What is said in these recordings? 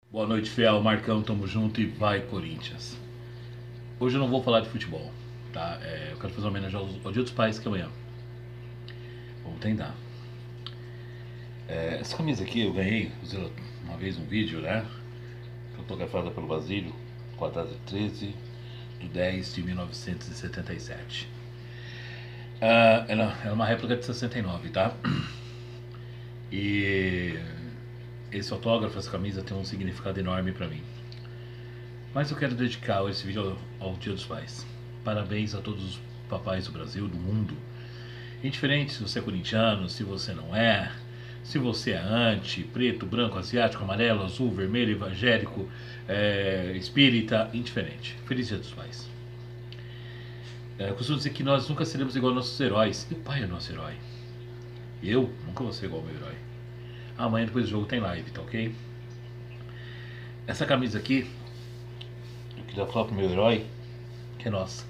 Boa noite, Fiel, Marcão, tamo junto e vai Corinthians. Hoje eu não vou falar de futebol, tá? Eu quero fazer uma homenagem ao Dia dos Pais, que é amanhã. Vamos tentar. Essa camisa aqui eu ganhei, usei uma vez um vídeo, né? Fotografada pelo Basílio, com a data 13 de 10 de 1977. Ela é uma réplica de 69, tá? E esse autógrafo, essa camisa tem um significado enorme pra mim. Mas eu quero dedicar esse vídeo ao Dia dos Pais. Parabéns a todos os papais do Brasil, do mundo. Indiferente se você é corintiano, se você não é, se você é anti, preto, branco, asiático, amarelo, azul, vermelho, evangélico, espírita, indiferente. Feliz Dia dos Pais. Eu costumo dizer que nós nunca seremos igual aos nossos heróis. E o pai é nosso herói. Eu nunca vou ser igual ao meu herói. Amanhã depois do jogo tem live, tá ok? Essa camisa aqui, eu queria falar pro meu herói, que é nossa.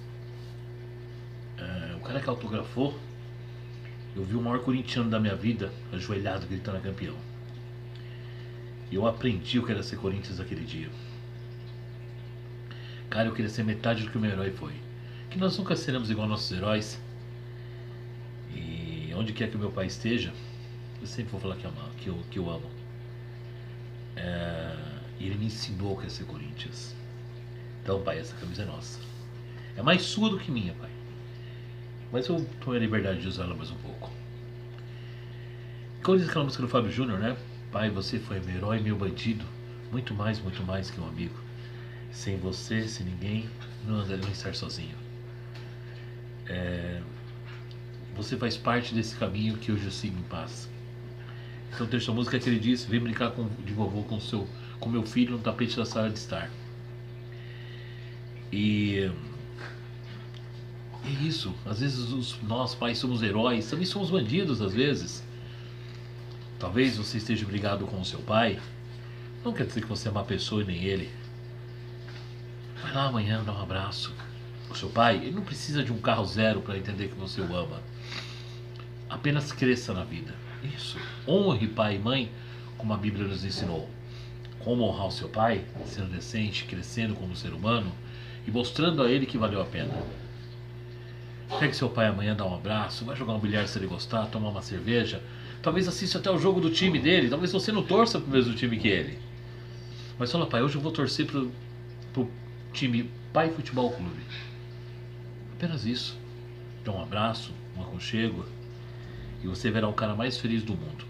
O cara que autografou, eu vi o maior corintiano da minha vida ajoelhado gritando campeão. E eu aprendi o que era ser Corinthians naquele dia. Cara, eu queria ser metade do que o meu herói foi. Que nós nunca seremos igual aos nossos heróis. E onde quer que o meu pai esteja, eu sempre vou falar que eu amo. E ele me ensinou o que é ser Corinthians. Então, pai, essa camisa é nossa. É mais sua do que minha, pai. Mas eu tomei a liberdade de usar ela mais um pouco. Como diz aquela música do Fábio Júnior, né? Pai, você foi meu herói, meu bandido. Muito mais que um amigo. Sem você, sem ninguém, não andaria nem estar sozinho. Você faz parte desse caminho que hoje eu sigo em paz. Então tem essa música que ele diz: vem brincar de vovô com meu filho no tapete da sala de estar. E é isso. Às vezes nós pais somos heróis, também somos bandidos às vezes. Talvez você esteja brigado com o seu pai. Não quer dizer que você é uma pessoa e nem ele. Vai lá amanhã, dá um abraço. O seu pai, ele não precisa de um carro zero para entender que você o ama. Apenas cresça na vida. Isso. Honre pai e mãe, como a Bíblia nos ensinou. Como honrar o seu pai, sendo decente, crescendo como ser humano e mostrando a ele que valeu a pena. Pegue seu pai amanhã, dá um abraço, vai jogar um bilhar se ele gostar, tomar uma cerveja. Talvez assista até o jogo do time dele. Talvez você não torça pro mesmo time que ele. Mas fala, pai, hoje eu vou torcer pro time Pai Futebol Clube. Apenas isso. Dá um abraço, um aconchego, e você verá o cara mais feliz do mundo.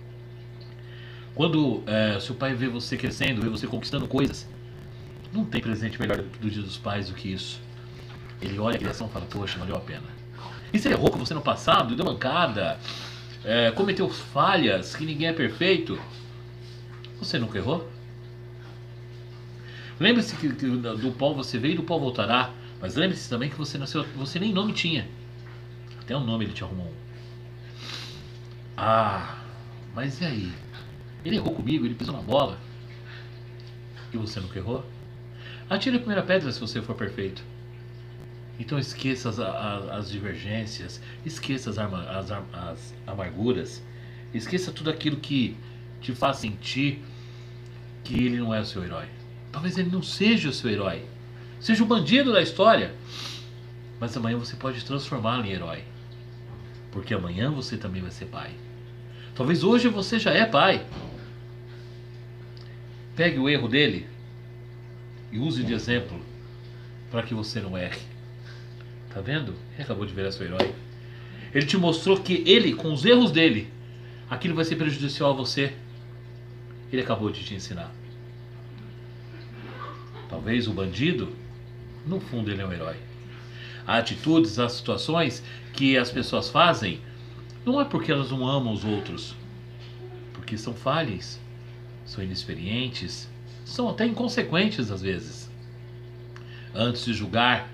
Quando seu pai vê você crescendo, vê você conquistando coisas, não tem presente melhor do Dia dos Pais do que isso. Ele olha a criação e fala, poxa, valeu a pena. E se ele errou com você no passado, deu mancada, cometeu falhas, que ninguém é perfeito, você nunca errou? Lembre-se que do pó você veio e do pó voltará. Mas lembre-se também que você nasceu, você nem nome tinha. Até um nome ele te arrumou. Ah, mas e aí? Ele errou comigo, ele pisou na bola. E você nunca errou? Atire a primeira pedra se você for perfeito. Então esqueça as divergências, esqueça as amarguras, esqueça tudo aquilo que te faz sentir que ele não é o seu herói. Talvez ele não seja o seu herói, seja o bandido da história, mas amanhã você pode transformá-lo em herói, porque amanhã você também vai ser pai. Talvez hoje você já é pai. Pegue o erro dele e use de exemplo para que você não erre. Tá vendo? Ele acabou de virar seu herói. Ele te mostrou que ele, com os erros dele, aquilo vai ser prejudicial a você. Ele acabou de te ensinar. Talvez o bandido, no fundo, ele é um herói. Há atitudes, há situações que as pessoas fazem, não é porque elas não amam os outros, porque são falhas, são inexperientes, são até inconsequentes às vezes. Antes de julgar,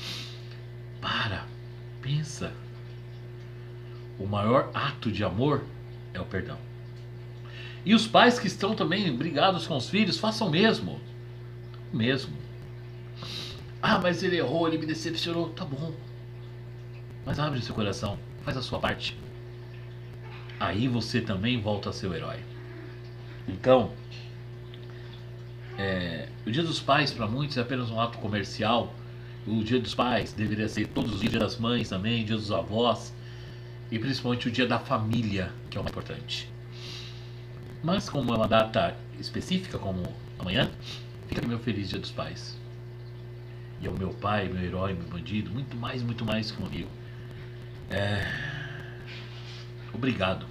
pensa. O maior ato de amor é o perdão. E os pais que estão também brigados com os filhos, façam o mesmo. O mesmo. Ah, mas ele errou, ele me decepcionou. Tá bom. Mas abre seu coração, faz a sua parte. Aí você também volta a ser o herói. Então, O Dia dos Pais para muitos é apenas um ato comercial. O Dia dos Pais deveria ser todos os dias, Dia das Mães também, Dia dos Avós e principalmente o Dia da Família, que é o mais importante. Mas como é uma data específica, como amanhã, fica aqui meu feliz Dia dos Pais. E é o meu pai, meu herói, meu bandido, muito mais que um amigo. Obrigado.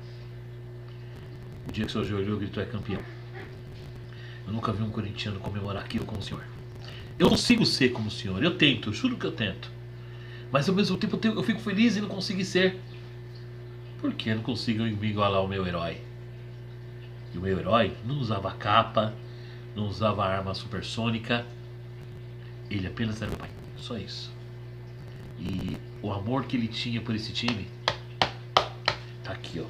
O dia que o senhor olhou e gritou é campeão. Eu nunca vi um corintiano comemorar aquilo com o senhor. Eu consigo ser como o senhor, eu tento, eu juro que eu tento. Mas ao mesmo tempo eu fico feliz em não conseguir ser. Por que eu não consigo me igualar ao meu herói? E o meu herói não usava capa, não usava arma supersônica. Ele apenas era meu pai, só isso. E o amor que ele tinha por esse time tá aqui, ó.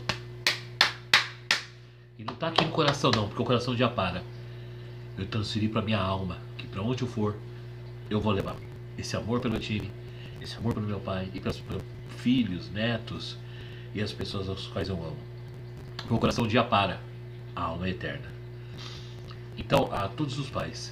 E não tá aqui no coração não, porque o coração já para. Eu transferi pra minha alma, que pra onde eu for, eu vou levar esse amor pelo time, esse amor pelo meu pai e pelos meus filhos, netos e as pessoas às quais eu amo. O coração um dia para, a alma é eterna. Então, a todos os pais,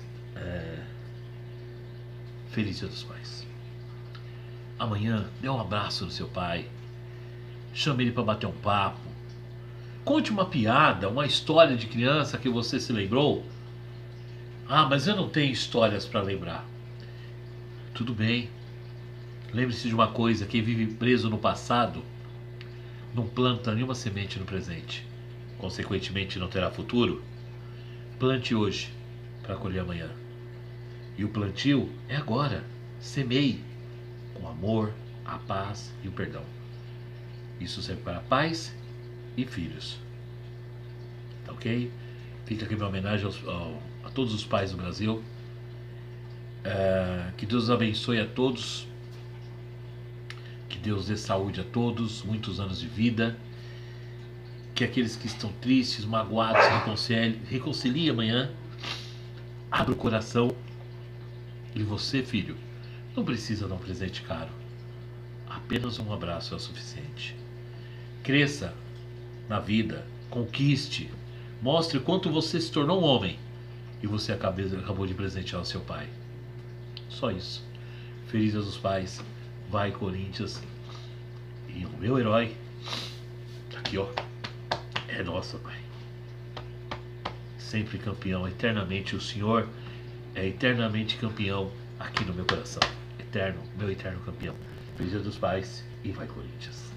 feliz Dia dos Pais. Amanhã, dê um abraço no seu pai, chame ele para bater um papo, conte uma piada, uma história de criança que você se lembrou. Ah, mas eu não tenho histórias para lembrar. Tudo bem. Lembre-se de uma coisa: quem vive preso no passado não planta nenhuma semente no presente. Consequentemente, não terá futuro. Plante hoje para colher amanhã. E o plantio é agora. Semeie com amor, a paz e o perdão. Isso serve para pais e filhos. Tá ok? Fica aqui minha homenagem a todos os pais do Brasil. Que Deus abençoe a todos. Que Deus dê saúde a todos, muitos anos de vida. Que aqueles que estão tristes, magoados, se reconciliem amanhã. Abra o coração. E você, filho, não precisa dar um presente caro. Apenas um abraço é o suficiente. Cresça na vida, conquiste, mostre o quanto você se tornou um homem e você acabou de presentear o seu pai. Só isso. Feliz Dia dos Pais. Vai, Corinthians. E o meu herói, aqui ó, é nosso pai. Sempre campeão, eternamente o Senhor é eternamente campeão aqui no meu coração. Eterno, meu eterno campeão. Feliz Dia dos Pais e vai, Corinthians.